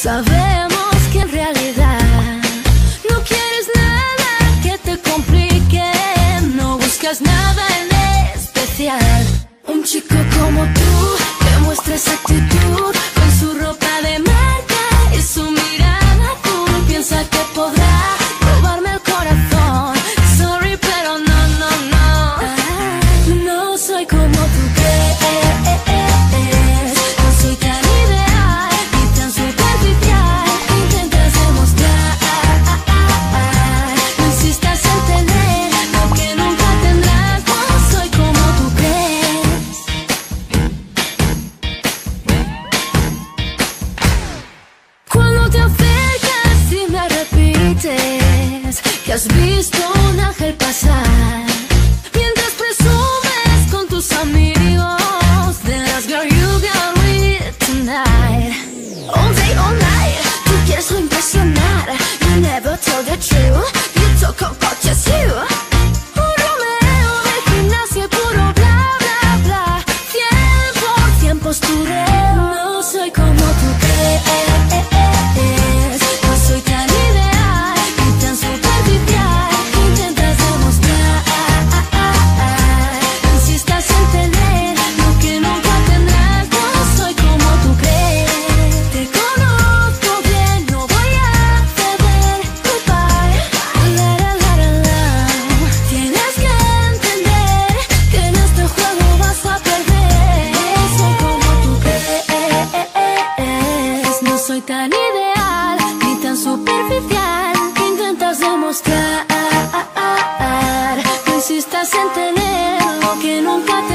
Sabemos que en realidad no quieres nada que te complique, no buscas nada en especial. Un chico como tú que muestra esa actitud con su ropa de marca y su mirada azul. Piensa que podrá robarme el corazón. Sorry, pero no, no, no. No soy como tú crees. No soy tan ideal ni tan superficial. Intentas demostrar. No insistas en tener lo que nunca tendrás. No soy como tú crees. Cuando te acercas y me repites que has visto un ángel pasar, mientras presumes con tus amigos de las girl you got with tonight. All day, all night, tú quieres lo impresionar. You never tell the truth, you talk about just you. Un Romeo de gimnasia y puro bla, bla, bla. 100% postureo. No soy como tú crees. No soy tan ideal ni tan superficial. Intentas demostrar. No insistas en tener lo que nunca tendrás. No soy como tú crees. Te conozco bien, no voy a ceder. Goodbye. La, la, la, la, la. Tienes que entender que en este juego vas a perder. No soy como tú crees. No soy tan ideal ni tan superficial. Intentas demostrar. No insistas en tener lo que nunca te